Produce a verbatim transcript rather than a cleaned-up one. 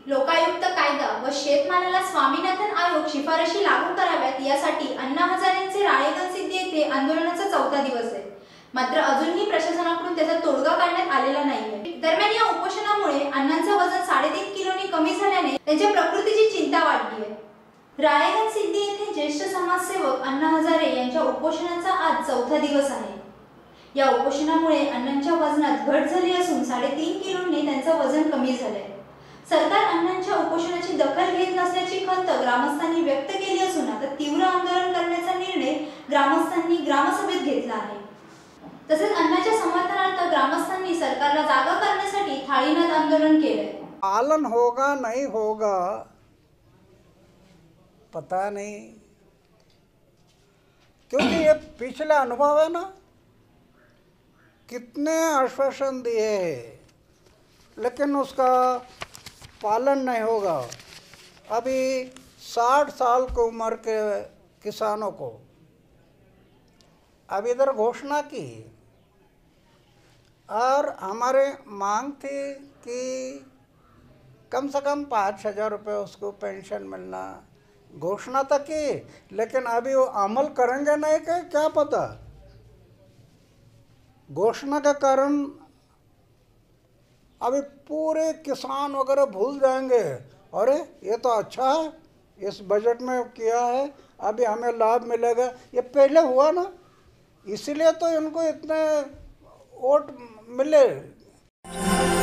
लोकायुक्त कायदा व शेतमालाला स्वामीनाथन आयोग शिफारशी लागू कराव्यात यासाठी अण्णा हजारेंचे राळेगणसिद्धी येथे आंदोलनाचा चौथा दिवस आहे। मात्र अजूनही प्रशासनाकडून त्याचा तोडगा काढण्यात आलेला नाहीये। दरम्यान या उपोषणामुळे अण्णांचं वजन साडेतीन किलोनी कमी झाल्याने त्यांच्या प्रकृतीची चिंता वाढली आहे। राळेगणसिद्धी येथे ज्येष्ठ समाजसेवक अण्णा हजारे यांच्या उपोषणाचा आज चौथा दिवस आहे। या उपोषणामुळे अण्णांच्या वजनात घट झाली असून साडेतीन किलोनी त्यांचं वजन कमी झालंय। सरकार अण्णांच्या उपोषणाची दखल घेत नसल्याची खंत ग्रामस्थांनी व्यक्त केली असून आता तीव्र आंदोलन करण्याचा निर्णय ग्रामस्थांनी ग्रामसभेत घेतला आहे। तसेच अण्णांच्या समर्थनार्थ ग्रामस्थांनी सरकारला जागा करण्यासाठी थाळीनाद आंदोलन केले। पालन होगा नहीं होगा पता नहीं, क्योंकि ये पिछला अनुभव है ना, कितने आश्वासन दिए हैं लेकिन उसका पालन नहीं होगा। अभी साठ साल की उम्र के किसानों को अब इधर घोषणा की और हमारे मांग थी कि कम से कम पाँच हज़ार रुपये उसको पेंशन मिलना, घोषणा तक की, लेकिन अभी वो अमल करेंगे नहीं कि क्या पता। घोषणा के कारण अभी पूरे किसान वगैरह भूल जाएंगे, अरे ये तो अच्छा है, इस बजट में किया है, अभी हमें लाभ मिलेगा। ये पहले हुआ ना, इसीलिए तो इनको इतने वोट मिले।